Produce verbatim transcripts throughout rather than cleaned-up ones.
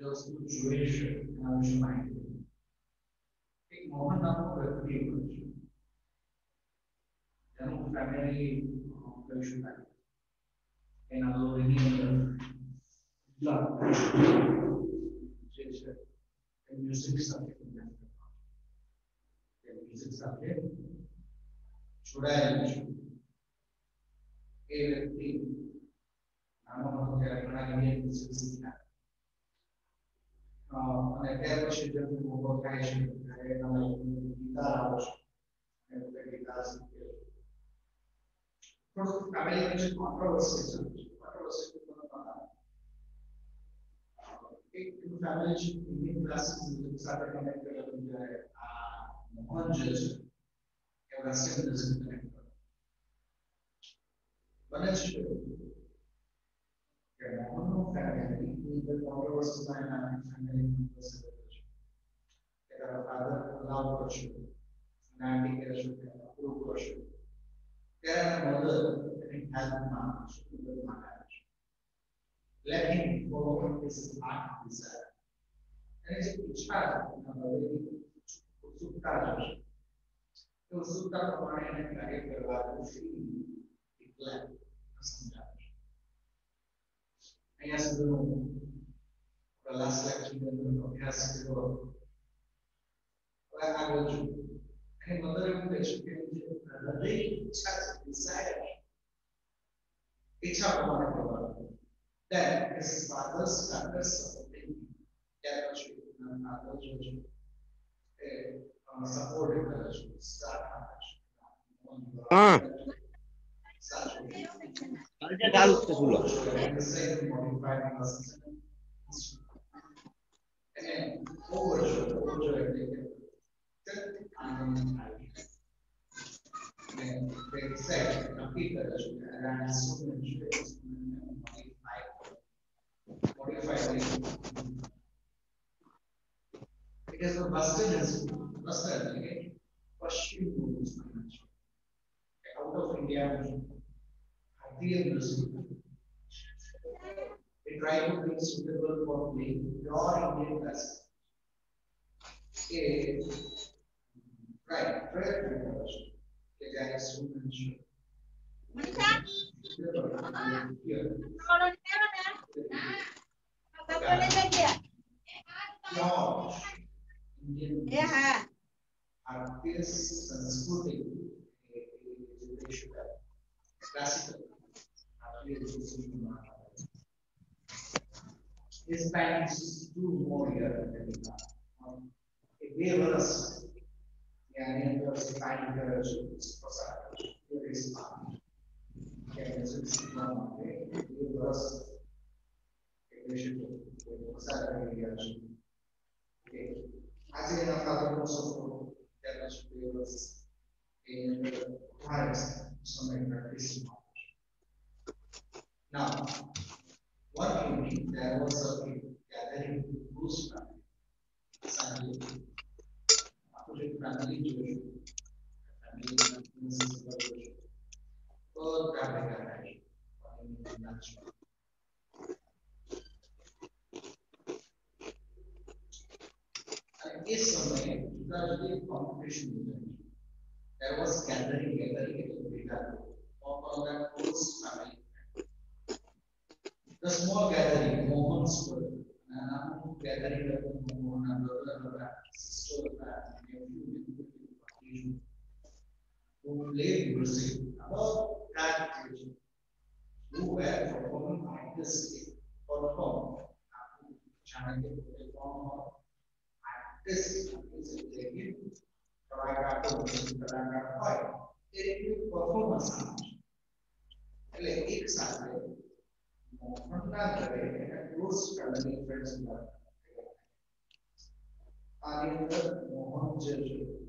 वस्तु ज्वेश नाविश माहिती एक मोहन नाम का व्यक्ती होता है जन्म फैमिली ज्वेश का है ना लोग नहीं ला जैसे म्यूजिक सब्जेक्ट में म्यूजिक सब्जेक्ट छुड़ाया ये व्यक्ति नाम को क्या करना है म्यूजिक सीखना અને ત્યાર પછી જે મોકો થાય છે ત્યારે તમે ગીતાર આવો છો અને તે ગીતાર શીખે થોડું ફેમિલી વચ્ચે કોન્ટ્રોવર્સી છે કોન્ટ્રોવર્સી એક ફેમિલી છે ઇન્ડિયન ક્લાસીસ સાથે કનેક્ટ કરતું જ્યારે આ મોહન જે છે એ વેસ્ટર્ન મ્યુઝિક કનેક્ટ કરે બને છે કે મોહનનું family the controversy line and family members that are father allowed worship, nanny worship, approved worship. There are mother and help marriage, marriage. Let him follow his heart desire. And it's a child, very sukta josh. So sukta pramane ne कार्य करवा तो free declare समझा. ऐसा सुनो the last lecture में अभ्यास करो और आगे जो है मदर को देखिए हृदय इच्छा desire इच्छा प्रमाण करवा that his father's standards supporting क्या कुछ ना आगे जो जो support करना जो start करना हाँ अरे डाल के सुनो modify and overture, overture again. And they said, repeat that and so modify, modify it. Because the busted is busted again. Pashim moves out of India, Bharatiya music. They try to be suitable for playing pure Indian classical. A right, prayer language. The guy is so mentioned. Here. Pure Indian artists and Sanskritic education, classical. His time is two more years than um, it gave us and it was time to here is time. Okay, so it's one way. It gave us a vision okay. As in a father also that was gave us in the highest some practice. Now one evening, there was a gathering whose family, family, family Jewish, family Muslim, all gathered and this समय the competition there was gathering, gathering of all that whose family. The small gathering, Mohan's and gathering of Mohan and brother, sister, nephew, who played music about that occasion, who were performing artistic, perform, chanting, perform, artistic music, they Karaka, Karaka, five. They performance. एक साथ मोहन ना करे close family friends का आगे मोहन जो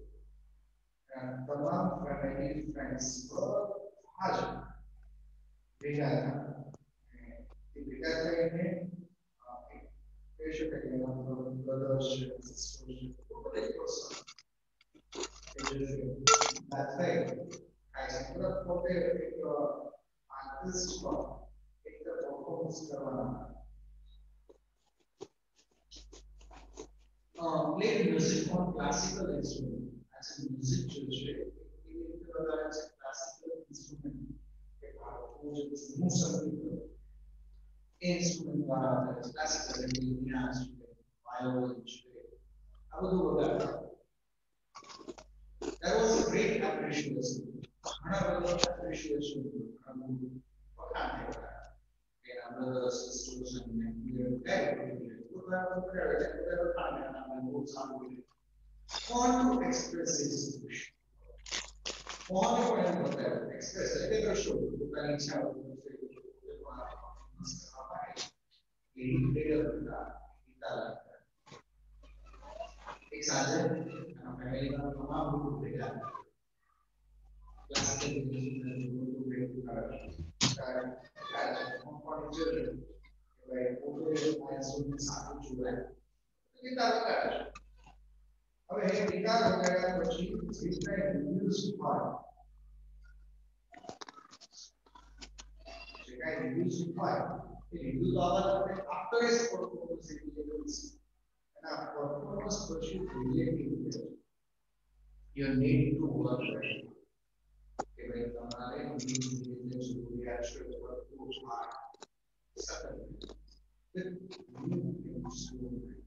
तमाम family friends को आज भेजा था कि भेजा था इन्हें पेश करेगा ब्रदर्स सिस्टर्स बड़े पर्सन that's right ऐसा पूरा फोटे एक आर्टिस्ट का एक परफॉर्मेंस करवाना music on classical instrument as a music church classical instrument instrument classical violin there was a great appreciation appreciation for brothers, sisters, and want to express his wish. Want to express it. Show एक साझे family का तमाम लोग भेजा classical music में जो लोग भेजा कारण कारण कंपोजिटर भाई फोटो आया सुन साथ जुड़ा है ये तारीफ कर अब ये गिटार वगैरह कुछ इसका रिव्यूज हुआ इसका रिव्यूज हुआ ये रिव्यूज आवाज में आफ्टर इस परफॉर्मेंस से and our performance pursuit related you need to work right okay हमारे इंडिविजुअल जो रिएक्शन वर्क को हमारा सकल with new instrument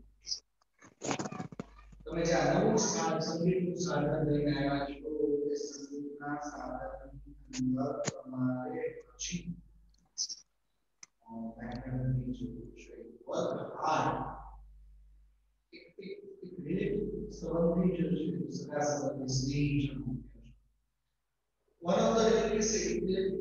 तो मैं जानता हूँ साथ संगीत साधन लेने आया जो इस संगीत का साधन अंदर हमारे अच्छी और बैकग्राउंड जो work hard One of the things is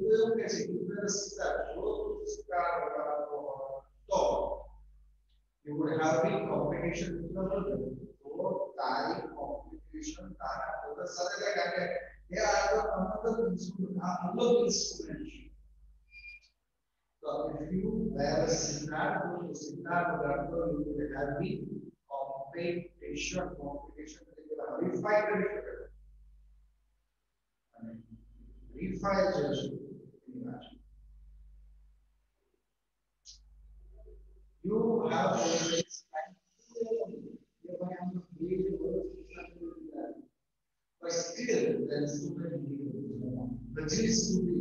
you would have been competition with the other. So, that competition, that other side like they are the another instrument, another instrument. So, if you were a sitar, to sitar, you would have been competition, competition, refine the refine judgment. You have always but still there is too many people. The things to be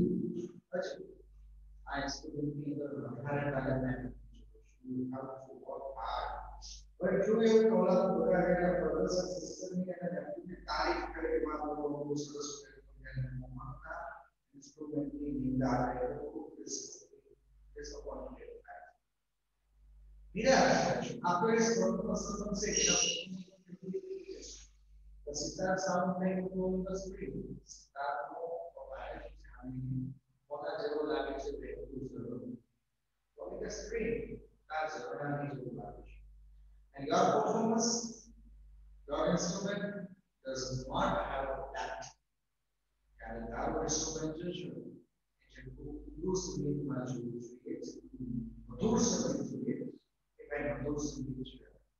I student in the current element. You have to work hard. But through your collaborator, brothers and sisters, and the tarif करे बाद वो दूसरे student को instrument की नींद आ रही है वो किस किस पॉइंट पे है मेरा आपको इस प्रोसेस से the sitar sound नहीं तो the screen sitar को provide हमें वाला जरूर लागे से देखो जरूर तो the screen का जरूर नहीं जरूर and your performance, your instrument does not have that. And our instrument is use to make my jewels create. Those are the create. If I know those things,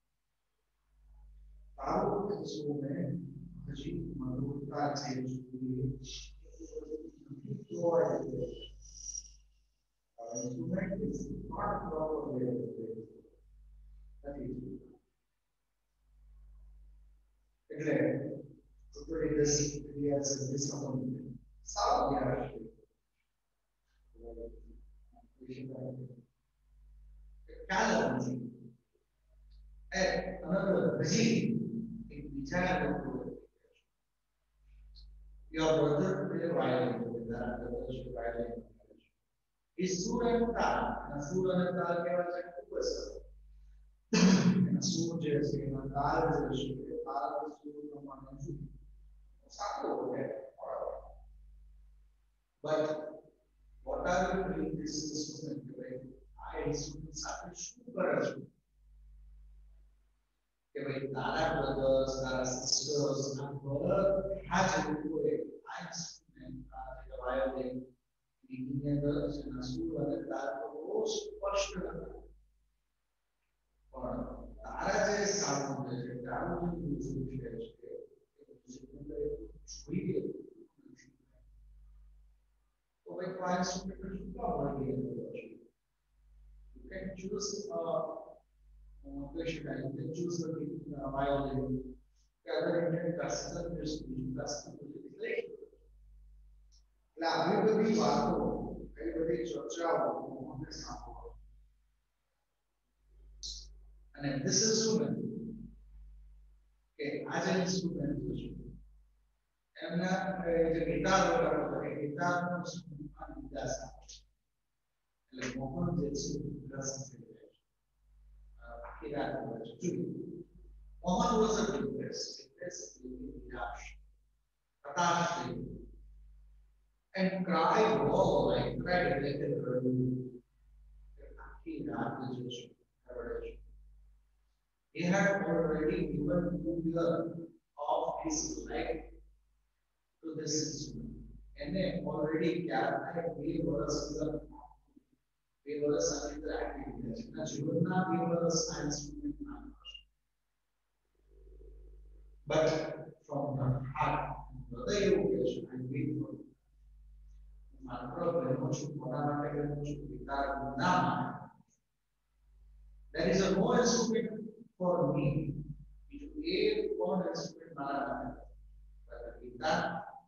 our instrument, the sheep, my little car says, joy. Our instrument is not properly. That is. Declare, to put it this way as a disappointment. South Yarsh. Calendar. And another regime in the channel. Your brother will violate with that, the brother should violate. Is Suran Tal, and Suran Tal gave us a person. And Suran just gave a Tal is a ship. But what are you doing this instrument today? I instrument something super urgent. Okay, Tara brothers, Tara sisters, and brother has a good I instrument, the violin, the Indians, and Asura, and Tara was first. Or Tara is sound, Tara is music. So my clients to you can choose uh, motivation they choose the uh, biology the other intent custom is custom like la આવી બધી વાતો આવી બધી ચર્ચાઓ મોહનને સાંભળો અને this is human કે આજે સ્ટુડન્ટ છે એમના જે ગીતાર વગર કરે ગીતારનો સ્વરૂપમાં વિકાસ એટલે મોહન જે છે રસ થઈ જાય આખી રાત છે Mohan was a depressed depressed નિરાશ હતાશ થઈ and cried all like cried like a girl આખી રાત જે છે રડે he had already given two years of his life to this instrument. And then already Katha gave us the gave us another activity. Now, Jivana gave us an instrument knowledge. But from the heart, the education, I wait for it. There is a no instrument for me. It is a one instrument knowledge. But that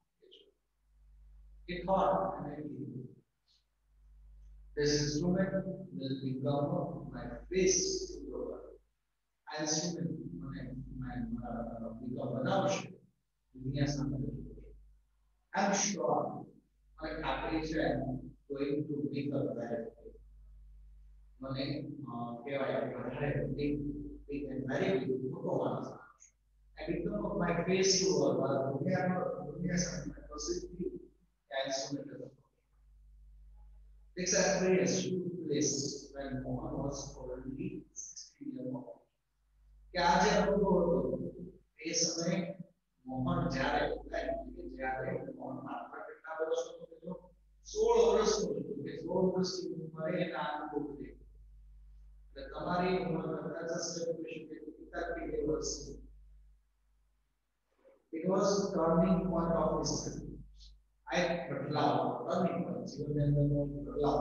he thought and I did. This instrument will become my face to the world. Instrument my become an option. I'm sure my application going to become very big. Money, big, big and very big. I become my face to the world. We are not possibility. It's a very astute place when Mohan was already sixteen years old. क्या आज हमको ये समय मोहन जा रहे हैं जा रहे हैं मोहन मात्रा कितना वर्ष को तो सोलह वर्ष को तो सोलह वर्ष की उम्र है ना आपको दे तो हमारी उम्र का सेलिब्रेशन के कितना के वर्ष it was turning point of history. I बदलाव turning point जीवन में अंदर बदलाव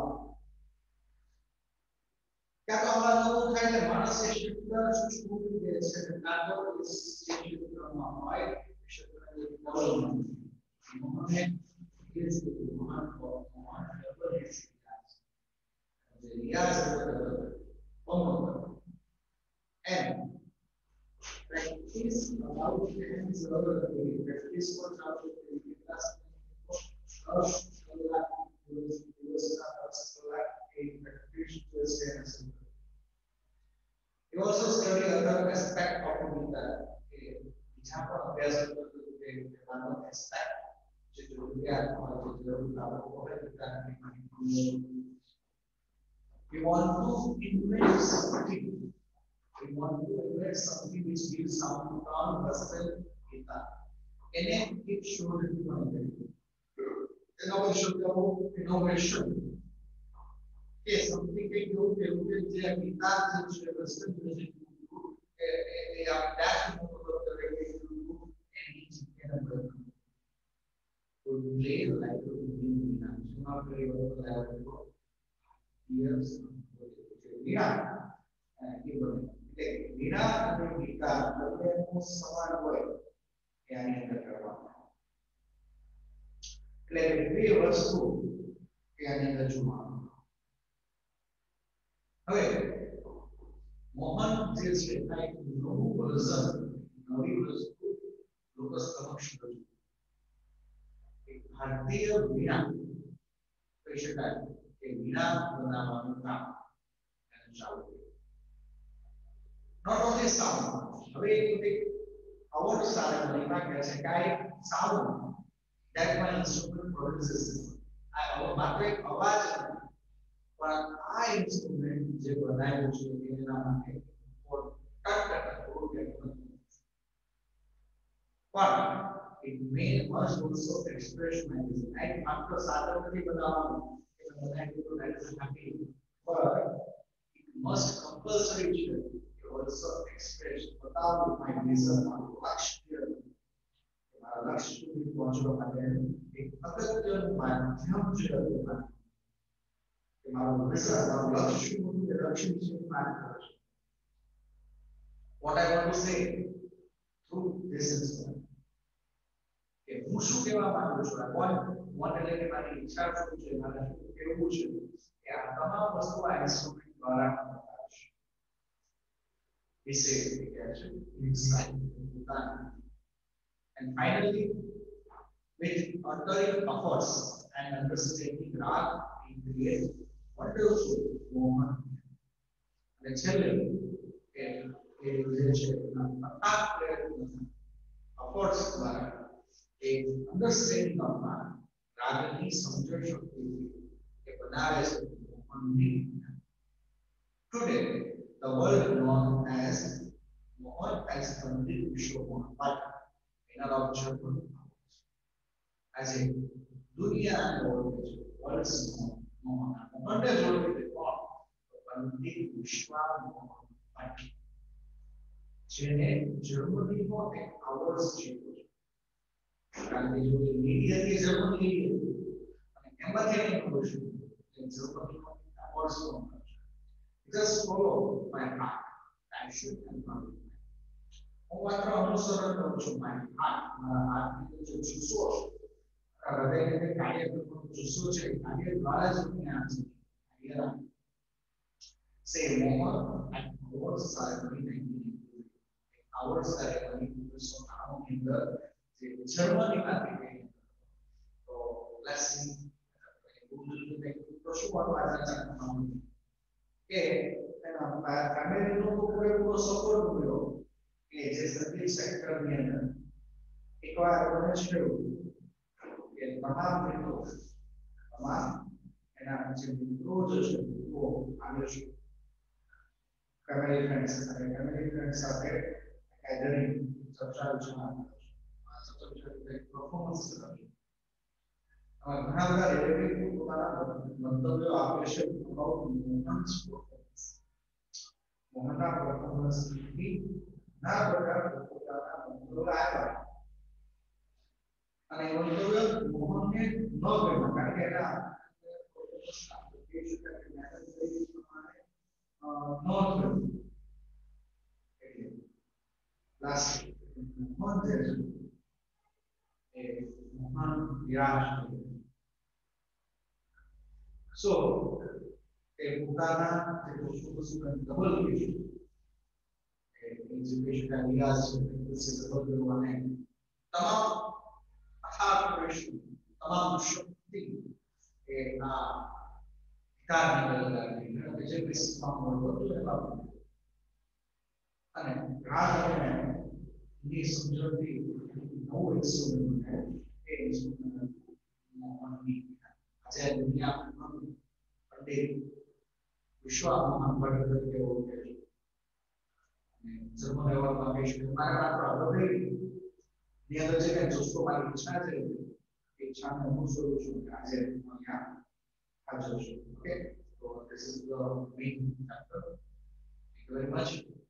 क्या तो हमारा लोगों का ये मानस से शिफ्टर शुरू हुए जैसे नाटक इस चीज़ को हम आए शिफ्टर के डेवलपमेंट उन्होंने इस महान को महान रेवोल्यूशन किया रियाज and practice about hands over the practice for example the class of sekolah sekolah a practice to sense. You also study other aspect of the जहाँ पर अभ्यास करते हैं वालों aspect जो जरूरी है और जो जरूरी आपको है we want to invent something. We want to invent something which gives some calm, rustle, data. And then it should be innovation, innovation. Yes, something we do, we do, we do, we do, we they are dashing over the regulation and each can work. To play like to be not very well years. Yeah, and even Nina and Gita, the most summer way, and in the Karavana. Like three years too, and in the Juma. Okay, Mohan says, I know person, now he was Lucas Kamakshika. Hardiya Vina, patient time, a Vina Vanamana, and shout. Not only sound, away the our sound, if I can say, sound that my instrument produces. I have a matter of but I instrument जे बनाए उसको देना है और cut करना है but it may must also express my vision. I after साधन बताऊं कि मैं बनाए तो that is happy but it must compulsory also express बताओ my vision और लक्ष्य हमारा लक्ष्य भी पहुंचना है एक अगत्य माध्यम जो है हमारा विषय हमारा लक्ष्य को लक्ष्य से पार करना what I want to say through this incident. કે હું શું કહેવા માંગુ છું? I want want એટલે કે મારી ઈચ્છા શું છે, મારે શું કહેવું છે કે આ તમામ વસ્તુ આ ઇન્સ્ટ્રુમેન્ટ દ્વારા થશે. વિશે કહે છે insight. And finally, with uttering efforts and understanding Rag, we create wonderful moment. And છેલ્લે કે એ જે છે અર્થાત પ્રયત્ન efforts દ્વારા एक understanding of man रागनी समझ शक्ति के बनावे से Mohan. Today the world known as Mohan has funded Vishwa Mohan, but in our observation as a दुनिया world world's Mohan Mohan ने जोड़ के देखो funded Vishwa Mohan, but જેને જર્મનીમાં એક અવોર્ડ છે કારણ કે જો મીડિયાની જર્મની અને એમાંથી એને ખબર છે કે જર્મનીમાં અવોર્ડ્સ કોણ કરશે. Just follow my heart. I should confirm. હું માત્ર અનુસરણ કરું છું my heart. મારા હાથની જે જુસ્સો છે, હૃદયને જે કાર્ય કરવાનો જુસ્સો છે, કાર્ય દ્વારા જ મને આ છે. Say more at awards ceremony nineteen eighty-three. Awards ceremony ઓગણીસો ત્રાણું ની અંદર Germany માંથી ગઈ. તો let's see તો શું વાત છે કે એના ફેમિલીનો તો પૂરેપૂરો સપોર્ટ મળ્યો કે જે સર્વિસ સેક્ટરની અંદર એકવાર મને થયું કે તમામ મિત્રો તમામ એના જે મિત્રો જે છે મિત્રો આવે છે ફેમિલી ફ્રેન્ડ્સ અને ફેમિલી ફ્રેન્ડ્સ સાથે ગેધરિંગ ચર્ચા વિચારણા performance કરવી. ઘણા બધા રિલેટિવ પોતાના મંતવ્યો આપે છે about મોહન's performance. મોહનના પરફોર્મન્સ થી ના પ્રકાર પોતાના મંતવ્યો આવ્યા અને એ મંતવ્યો મોહનને ન ગમ્યા કારણ કે એના લાસ્ટ મોહન જે છે Mohan નિરાશ થયો. So એ પોતાના જે વસ્તુ વસ્તુ ડબલ કર્યું એ એજ્યુકેશન નિરાશ છે ડબલ કરવાને તમામ અથાગ પ્રશ્ન તમામ શક્તિ એ આ વિકારની લગાવી અને જે વિશ્વમાં મળતું હતું એમાં અને રાગ અને ની સમજણથી નવો ઇન્સ્ટ્રુમેન્ટ है એ ઇન્સ્ટ્રુમેન્ટ મોહનની આજે દુનિયામાં પંડિત વિશ્વ મોહન ભટ્ટ તરીકે ઓળખે છે અને જર્મન લેવલમાં કહી શકે મારા માત્ર હૃદય ની અંદર જે કંઈ જુસ્સો મારી ઈચ્છા છે એ ઈચ્છાને હું શોધું છું કે આજે હું અહીંયા હાજર છું. ઓકે, તો this is the main chapter. Thank you very much.